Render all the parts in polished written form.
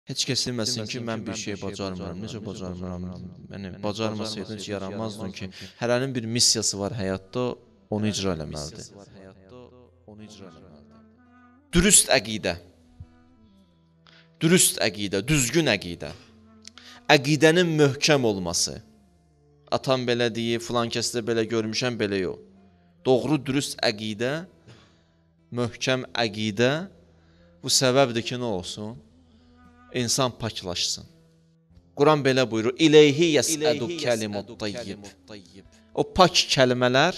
Heç kəs deməsin ki, mən bir şey bacarmıram. Necə bacarmıram? Yəni bacarmasaydım heç yaranmazdım ki, hərənin bir missiyası var həyatda, onu icra eləməlidir. Dürüst əqidə. Dürüst əqidə, düzgün əqidə. Əqidənin möhkəm olması. Atam belə deyir, filan kəsdə belə görmüşəm, belə yox. Doğru, dürüst əqidə, möhkəm əqidə bu səbəbdir ki, nə olsun? İnsan paklaşsın. Quran belə buyurur, İleyhi yəsədu kəlimut tayyib. O pak kəlmələr,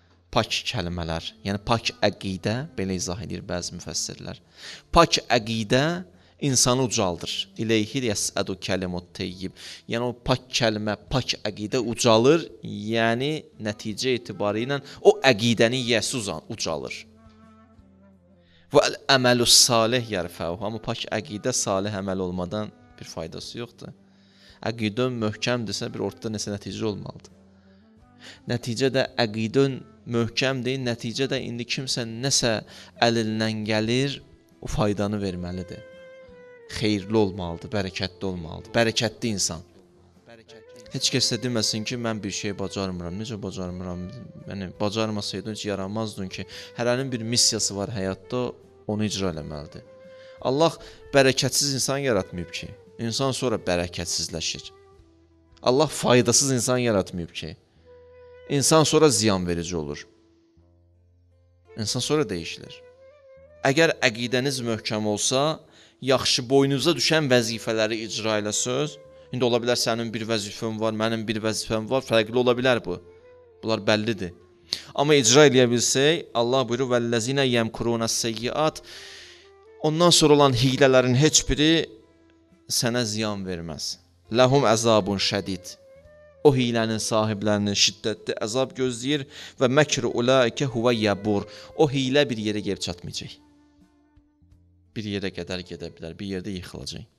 yəni pak əqidə, belə izah edir bəzi müfəssirlər. Pak əqidə insanı ucaldır. İleyhi yəsədu kəlimut tayyib. Yəni o pak kəlmə, pak əqidə ucalır, yəni nəticə etibarilə o əqidənin yəsi ucalır. Və əməlus salih yərfəu. Amma pak əqidə salih əməl olmadan bir faydası yoxdur. Əqidən möhkəmdirsə bir ortada nəsə nəticə olmalıdır. Nəticədə əqidən möhkəmdir, nəticədə indi kimsə nəsə əlindən gəlir, o faydanı verməlidir. Xeyirli olmalıdır, bərəkətli olmalıdır, bərəkətli insan. Heç kəs də deməsin ki, mən bir şey bacarmıram. Necə bacarmıram? Yəni bacarmasaydım heç yaranmazdım ki, hərənin bir missiyası var həyatda, onu icra eləməlidir. Allah bərəkətsiz insan yaratmayıb ki, insan sonra bərəkətsizləşir. Allah faydasız insan yaratmayıb ki, insan sonra ziyan verici olur. İnsan sonra dəyişilir. Əgər əqidəniz möhkəm olsa, yaxşı boynunuza düşən vəzifələri icra eləsəz, indi ola bilər sənin bir vəzifən var, mənim bir vəzifəm var, fərqli ola bilər bu. Bunlar bəllidir. Amma icra eləyə bilsək, Allah buyurur, vəl-ləzinə yəmkurunəs-seyyiat, ondan sonra olan hilələrin heç biri sənə ziyan verməz. Ləhum əzabun şədid. O hilənin sahiblərini şiddətli əzab gözləyir və məkru ulaikə huvə yəbur. O hilə bir yerə gəlib çatmayacaq. Bir yerə qədər gedə bilər, bir yerdə yıxılacaq.